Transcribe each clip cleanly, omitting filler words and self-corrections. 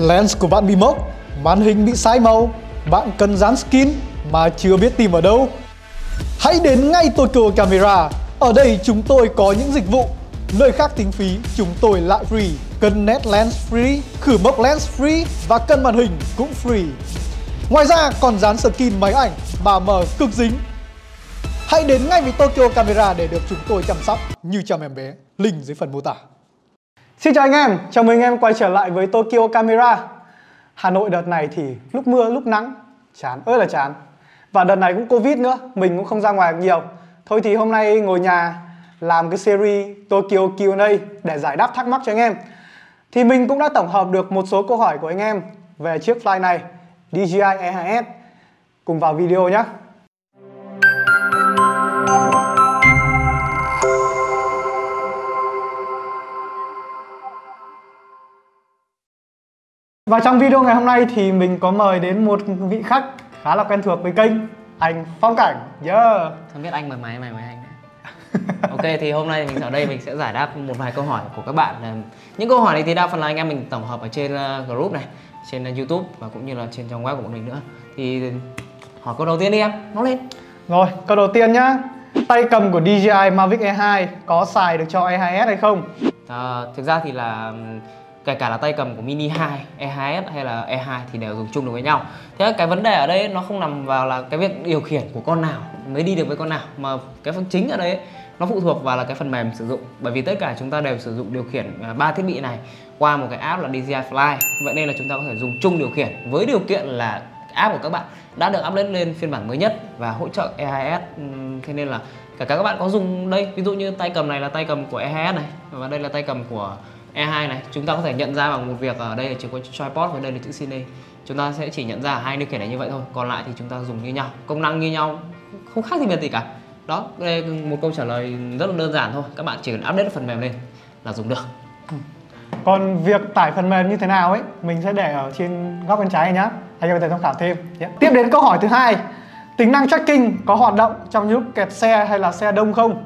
Lens của bạn bị mốc, màn hình bị sai màu, bạn cần dán skin mà chưa biết tìm ở đâu. Hãy đến ngay Tokyo Camera. Ở đây chúng tôi có những dịch vụ. Nơi khác tính phí, chúng tôi lại free. Cân nét lens free, khử mốc lens free và cân màn hình cũng free. Ngoài ra còn dán skin máy ảnh mà mờ cực dính. Hãy đến ngay với Tokyo Camera để được chúng tôi chăm sóc như chăm em bé. Link dưới phần mô tả. Xin chào anh em, chào mừng em quay trở lại với Tokyo Camera. Hà Nội đợt này thì lúc mưa lúc nắng, chán ơi là chán. Và đợt này cũng Covid nữa, mình cũng không ra ngoài nhiều. Thôi thì hôm nay ngồi nhà làm cái series Tokyo Q&A để giải đáp thắc mắc cho anh em. Thì mình cũng đã tổng hợp được một số câu hỏi của anh em về chiếc fly này, DJI E2S. Cùng vào video nhé. Và trong video ngày hôm nay thì mình có mời đến một vị khách khá là quen thuộc với kênh, anh Phong Cảnh. Không biết anh mời mày anh. Ok, thì hôm nay mình ở đây mình sẽ giải đáp một vài câu hỏi của các bạn. Những câu hỏi này thì đa phần là anh em mình tổng hợp ở trên group này, trên YouTube và cũng như là trên trang web của bọn mình nữa. Thì hỏi câu đầu tiên đi em, nói lên. Rồi, câu đầu tiên nhá. Tay cầm của DJI Mavic E2 có xài được cho E2S hay không? Thực ra thì là kể cả là tay cầm của Mini 2, E2S hay là E2 thì đều dùng chung được với nhau. Thế cái vấn đề ở đây nó không nằm vào là cái việc điều khiển của con nào mới đi được với con nào, mà cái phần chính ở đây nó phụ thuộc vào là cái phần mềm sử dụng. Bởi vì tất cả chúng ta đều sử dụng điều khiển 3 thiết bị này qua một cái app là DJI Fly. Vậy nên là chúng ta có thể dùng chung điều khiển với điều kiện là app của các bạn đã được update lên phiên bản mới nhất và hỗ trợ E2S. Thế nên là cả các bạn có dùng đây, ví dụ như tay cầm này là tay cầm của E2S này và đây là tay cầm của E2 này, chúng ta có thể nhận ra bằng một việc ở đây là chỉ có tripod và đây là chữ Cine. Chúng ta sẽ chỉ nhận ra hai điều khiển này như vậy thôi, còn lại thì chúng ta dùng như nhau, công năng như nhau, không khác gì biệt gì cả. Đó, đây một câu trả lời rất là đơn giản thôi, các bạn chỉ cần update phần mềm lên là dùng được. Còn việc tải phần mềm như thế nào ấy, mình sẽ để ở trên góc bên trái này nhá, anh em có thể tham khảo thêm. Tiếp đến câu hỏi thứ hai, tính năng tracking có hoạt động trong lúc kẹt xe hay là xe đông không?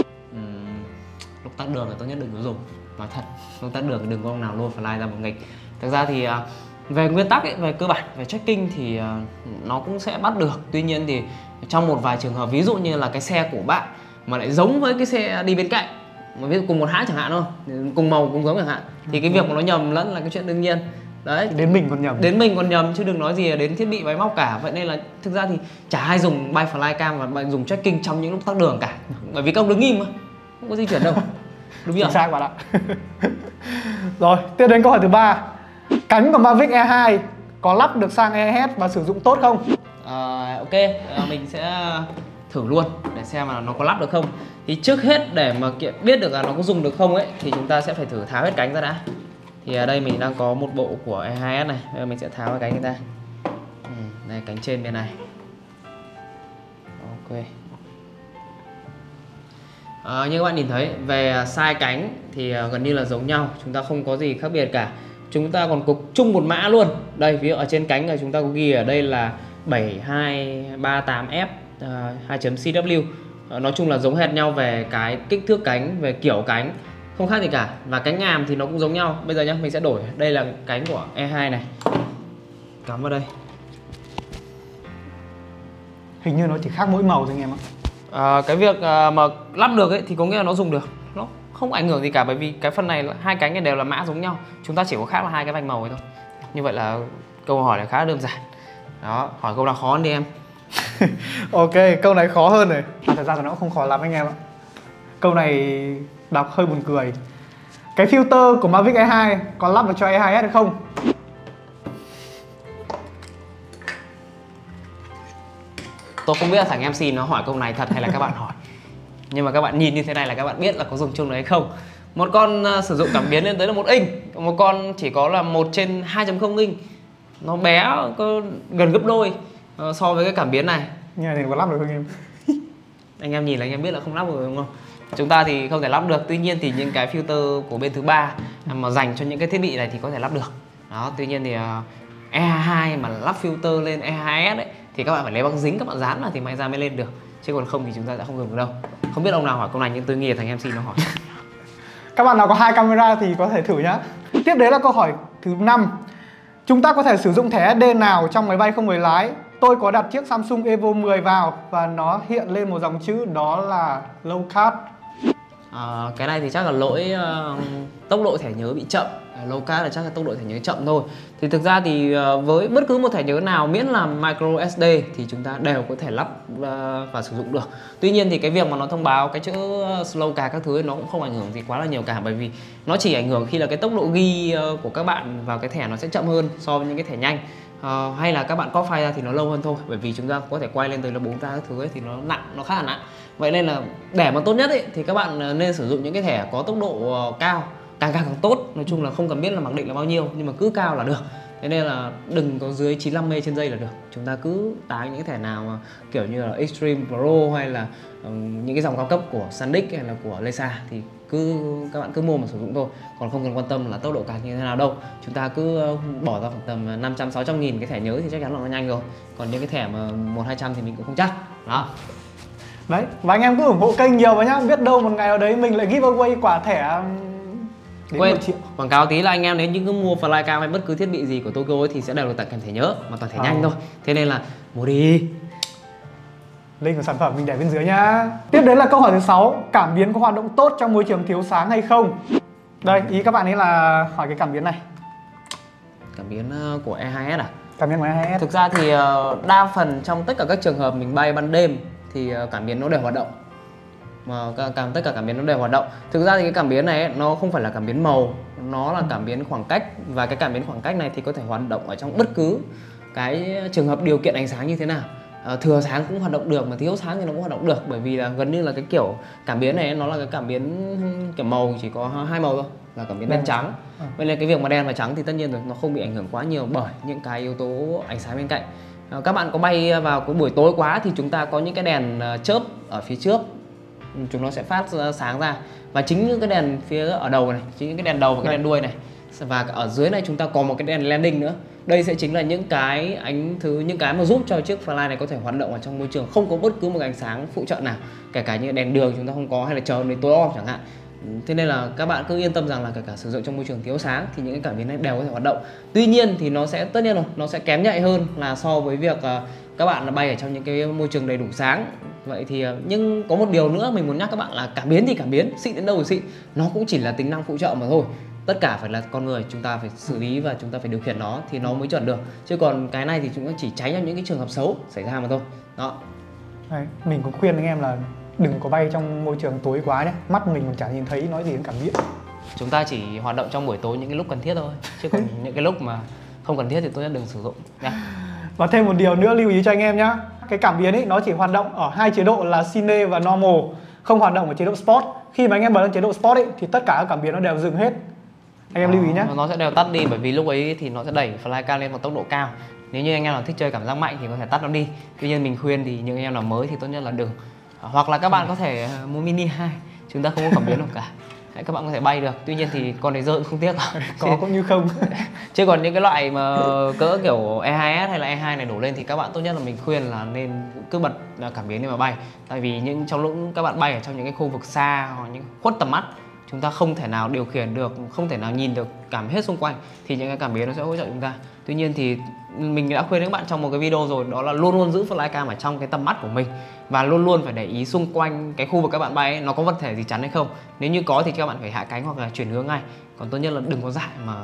Lúc tắt đường là tốt nhất đừng có dùng. Nói thật, lúc tắt đường thì đừng có nào lôi fly ra một nghịch. Thực ra thì về nguyên tắc ấy, về cơ bản, về tracking thì nó cũng sẽ bắt được. Tuy nhiên thì trong một vài trường hợp, ví dụ như là cái xe của bạn mà lại giống với cái xe đi bên cạnh, mà ví dụ cùng một hãng chẳng hạn thôi, cùng màu cùng giống chẳng hạn, thì cái việc mà nó nhầm lẫn là cái chuyện đương nhiên. Đấy, đến mình còn nhầm chứ đừng nói gì đến thiết bị máy móc cả. Vậy nên là thực ra thì chả ai dùng bay flycam và dùng tracking trong những lúc tắt đường cả, bởi vì các ông đứng im mà không có di chuyển đâu. Đúng chưa? Chính xác bạn ạ. Rồi, tiếp đến câu hỏi thứ ba, cánh của Mavic E2 có lắp được sang E2S và sử dụng tốt không? Ok, mình sẽ thử luôn để xem là nó có lắp được không. Thì trước hết để mà biết được là nó có dùng được không ấy thì chúng ta sẽ phải thử tháo hết cánh ra đã. Thì ở đây mình đang có một bộ của E2S này, bây giờ mình sẽ tháo cái cánh ra. Đây, cánh trên bên này. Ok. Như các bạn nhìn thấy, về size cánh thì gần như là giống nhau, chúng ta không có gì khác biệt cả. Chúng ta còn có chung một mã luôn. Đây, ví dụ ở trên cánh là chúng ta có ghi ở đây là 7238F 2.CW. Nói chung là giống hệt nhau về cái kích thước cánh, về kiểu cánh, không khác gì cả. Và cánh ngàm thì nó cũng giống nhau. Bây giờ nhá, mình sẽ đổi. Đây là cánh của E2 này, cắm vào đây. Hình như nó chỉ khác mỗi màu thôi anh em ạ. Cái việc mà lắp được ấy thì có nghĩa là nó dùng được, nó không ảnh hưởng gì cả, bởi vì cái phần này hai cánh này đều là mã giống nhau, chúng ta chỉ có khác là hai cái vạch màu ấy thôi. Như vậy là câu hỏi này khá là đơn giản. Đó, hỏi câu nào khó hơn đi em. Ok, câu này khó hơn rồi. Thật ra thì nó cũng không khó lắm anh em ạ. Câu này đọc hơi buồn cười. Cái filter của Mavic E2 có lắp được cho E2S hay không? Tôi không biết là thằng MC nó hỏi câu này thật hay là các bạn hỏi. Nhưng mà các bạn nhìn như thế này là các bạn biết là có dùng chung đấy hay không. Một con sử dụng cảm biến lên tới là 1 inch, một con chỉ có là 1/2.0 inch. Nó bé có gần gấp đôi so với cái cảm biến này. Như này thì có lắp được không em? Anh em nhìn là anh em biết là không lắp được đúng không? Chúng ta thì không thể lắp được. Tuy nhiên thì những cái filter của bên thứ ba mà dành cho những cái thiết bị này thì có thể lắp được. Đó, tuy nhiên thì E2 mà lắp filter lên E2S ấy thì các bạn phải lấy băng dính, các bạn dán vào thì may ra mới lên được, chứ còn không thì chúng ta sẽ không dùng được đâu. Không biết ông nào hỏi câu này nhưng tôi nghĩ là thằng MC nó hỏi. Các bạn nào có 2 camera thì có thể thử nhá. Tiếp đến là câu hỏi thứ 5. Chúng ta có thể sử dụng thẻ SD nào trong máy bay không người lái. Tôi có đặt chiếc Samsung Evo 10 vào và nó hiện lên một dòng chữ đó là low card. Cái này thì chắc là lỗi tốc độ thẻ nhớ bị chậm. Low card là chắc là tốc độ thẻ nhớ chậm thôi. Thì thực ra thì với bất cứ một thẻ nhớ nào miễn là micro SD thì chúng ta đều có thể lắp và sử dụng được. Tuy nhiên thì cái việc mà nó thông báo cái chữ slow card các thứ ấy, nó cũng không ảnh hưởng gì quá là nhiều cả, bởi vì nó chỉ ảnh hưởng khi là cái tốc độ ghi của các bạn vào cái thẻ nó sẽ chậm hơn so với những cái thẻ nhanh. Hay là các bạn copy file ra thì nó lâu hơn thôi, bởi vì chúng ta có thể quay lên tới là 4K các thứ ấy, thì nó nặng, nó khá là nặng. Vậy nên là để mà tốt nhất ấy, thì các bạn nên sử dụng những cái thẻ có tốc độ cao, càng càng tốt. Nói chung là không cần biết là mặc định là bao nhiêu, nhưng mà cứ cao là được. Thế nên là đừng có dưới 95 MB trên giây là được. Chúng ta cứ tải những cái thẻ nào mà kiểu như là Extreme Pro hay là những cái dòng cao cấp của Sandisk hay là của Lesa thì các bạn cứ mua mà sử dụng thôi. Còn không cần quan tâm là tốc độ card như thế nào đâu. Chúng ta cứ bỏ ra khoảng tầm 500-600 nghìn cái thẻ nhớ thì chắc chắn là nó nhanh rồi. Còn những cái thẻ mà 100-200 thì mình cũng không chắc. Đó. Đấy, và anh em cứ ủng hộ kênh nhiều vào nhá. Biết đâu một ngày nào đấy mình lại giveaway quả thẻ đến Quên 1 triệu. quảng cáo tí là anh em nếu như cứ mua Flycam hay bất cứ thiết bị gì của Tokyo ấy, thì sẽ đều được tặng kèm thẻ nhớ, mà toàn thẻ nhanh thôi. Thế nên là mua đi. Link của sản phẩm mình để bên dưới nhá. Tiếp đến là câu hỏi thứ 6. Cảm biến có hoạt động tốt trong môi trường thiếu sáng hay không? Đây, ý các bạn ấy là hỏi cái cảm biến này. Cảm biến của E2S à? Cảm biến của E2S. Thực ra thì đa phần trong tất cả các trường hợp mình bay ban đêm thì cảm biến nó đều hoạt động. Mà tất cả cảm biến nó đều hoạt động. Thực ra thì cái cảm biến này ấy, nó không phải là cảm biến màu, nó là cảm biến khoảng cách. Và cái cảm biến khoảng cách này thì có thể hoạt động ở trong bất cứ cái trường hợp điều kiện ánh sáng như thế nào. Thừa sáng cũng hoạt động được, mà thiếu sáng thì nó cũng hoạt động được, bởi vì là gần như là cái kiểu cảm biến này nó là cái cảm biến kiểu màu chỉ có 2 màu thôi, là cảm biến đen trắng. Vậy nên cái việc mà đen và trắng thì tất nhiên rồi nó không bị ảnh hưởng quá nhiều bởi những cái yếu tố ánh sáng bên cạnh. Các bạn có bay vào cái buổi tối quá thì chúng ta có những cái đèn chớp ở phía trước, chúng nó sẽ phát sáng ra, và chính những cái đèn phía ở đầu này, chính những cái đèn đầu và cái đèn đuôi này, và ở dưới này chúng ta có một cái đèn landing nữa. Đây sẽ chính là những cái những cái mà giúp cho chiếc Fly này có thể hoạt động ở trong môi trường không có bất cứ một ánh sáng phụ trợ nào, kể cả những đèn đường chúng ta không có, hay là chờ đến tối om chẳng hạn. Thế nên là các bạn cứ yên tâm rằng là kể cả sử dụng trong môi trường thiếu sáng thì những cái cảm biến này đều có thể hoạt động. Tuy nhiên thì nó sẽ tất nhiên rồi, nó sẽ kém nhạy hơn là so với việc các bạn bay ở trong những cái môi trường đầy đủ sáng. Vậy thì nhưng có một điều nữa mình muốn nhắc các bạn là cảm biến thì cảm biến, xịn đến đâu thì xịn, nó cũng chỉ là tính năng phụ trợ mà thôi. Tất cả phải là con người, chúng ta phải xử lý và chúng ta phải điều khiển nó thì nó mới chuẩn được. Chứ còn cái này thì chúng ta chỉ tránh trong những cái trường hợp xấu xảy ra mà thôi. Đó. Đấy, mình cũng khuyên anh em là đừng có bay trong môi trường tối quá nhé. Mắt mình còn chả nhìn thấy nói gì đến cảm biến. Chúng ta chỉ hoạt động trong buổi tối những cái lúc cần thiết thôi. Chứ còn những cái lúc mà không cần thiết thì tốt nhất đừng sử dụng nha. Và thêm một điều nữa lưu ý cho anh em nhé. Cái cảm biến ấy nó chỉ hoạt động ở 2 chế độ là Cine và Normal, không hoạt động ở chế độ Sport. Khi mà anh em bật lên chế độ Sport ấy thì tất cả các cảm biến nó đều dừng hết. Anh em lưu ý nhé. Nó sẽ đều tắt đi, bởi vì lúc ấy thì nó sẽ đẩy Flycam lên một tốc độ cao. Nếu như anh em nào thích chơi cảm giác mạnh thì có thể tắt nó đi. Tuy nhiên mình khuyên thì những anh em nào mới thì tốt nhất là đừng. Hoặc là các bạn có thể mua Mini 2, chúng ta không có cảm biến nào cả. Đấy, các bạn có thể bay được. Tuy nhiên thì con này rơi cũng không tiếc. Có cũng như không. Chứ còn những cái loại mà cỡ kiểu E2S hay là E2 này đổ lên thì các bạn tốt nhất là mình khuyên là nên cứ bật cảm biến để mà bay. Tại vì trong lúc các bạn bay ở trong những cái khu vực xa hoặc những khuất tầm mắt, chúng ta không thể nào điều khiển được, không thể nào nhìn được cảm hết xung quanh, thì những cái cảm biến nó sẽ hỗ trợ chúng ta. Tuy nhiên thì mình đã khuyên các bạn trong một cái video rồi, đó là luôn luôn giữ Flycam ở trong cái tầm mắt của mình, và luôn luôn phải để ý xung quanh cái khu vực các bạn bay ấy, nó có vật thể gì chắn hay không. Nếu như có thì các bạn phải hạ cánh hoặc là chuyển hướng ngay. Còn tốt nhất là đừng có dại mà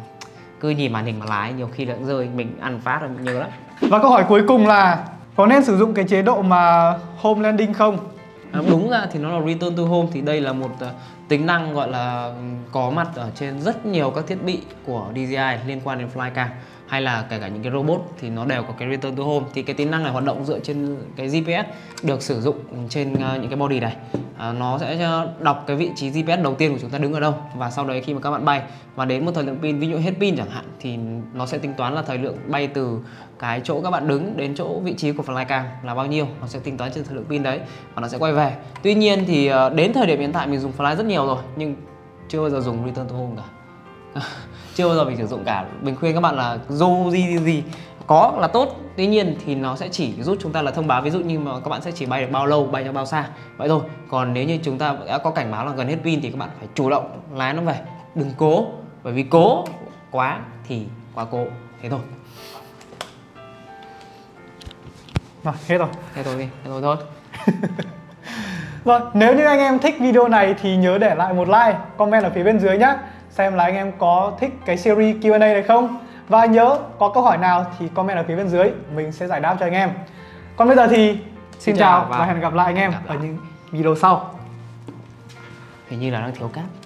cứ nhìn màn hình mà lái, nhiều khi là rơi, mình ăn phát rồi nhiều lắm. Và câu hỏi cuối cùng là có nên sử dụng cái chế độ mà Home Landing không? Đúng ra thì nó là Return to Home, thì đây là một tính năng gọi là có mặt ở trên rất nhiều các thiết bị của DJI liên quan đến Flycam, hay là kể cả những cái robot thì nó đều có cái Return to Home. Thì cái tính năng này hoạt động dựa trên cái GPS được sử dụng trên những cái body này. Nó sẽ đọc cái vị trí GPS đầu tiên của chúng ta đứng ở đâu, và sau đấy khi mà các bạn bay và đến một thời lượng pin, ví dụ hết pin chẳng hạn, thì nó sẽ tính toán là thời lượng bay từ cái chỗ các bạn đứng đến chỗ vị trí của Flycam là bao nhiêu, nó sẽ tính toán trên thời lượng pin đấy và nó sẽ quay về. Tuy nhiên thì đến thời điểm hiện tại mình dùng Fly rất nhiều rồi nhưng chưa bao giờ dùng Return to Home cả. Chưa bao giờ mình sử dụng cả. Mình khuyên các bạn là dù gì có là tốt, tuy nhiên thì nó sẽ chỉ giúp chúng ta là thông báo ví dụ như mà các bạn sẽ chỉ bay được bao lâu, bay cho bao xa, vậy thôi. Còn nếu như chúng ta đã có cảnh báo là gần hết pin thì các bạn phải chủ động lái nó về, đừng cố, bởi vì cố quá thì quá cố. Thế thôi. Rồi, hết rồi. Thế thôi đi, thế thôi thôi. Rồi, nếu như anh em thích video này thì nhớ để lại một like, comment ở phía bên dưới nhé. Xem là anh em có thích cái series Q&A này không. Và nhớ có câu hỏi nào thì comment ở phía bên dưới, mình sẽ giải đáp cho anh em. Còn bây giờ thì xin chào và hẹn gặp lại anh em ở những video sau. Hình như là đang thiếu cáp.